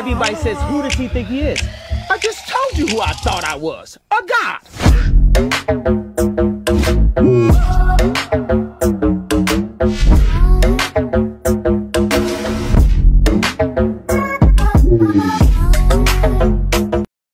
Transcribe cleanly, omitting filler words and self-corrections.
everybody says, who does he think he is? I just told you who I thought I was. A god.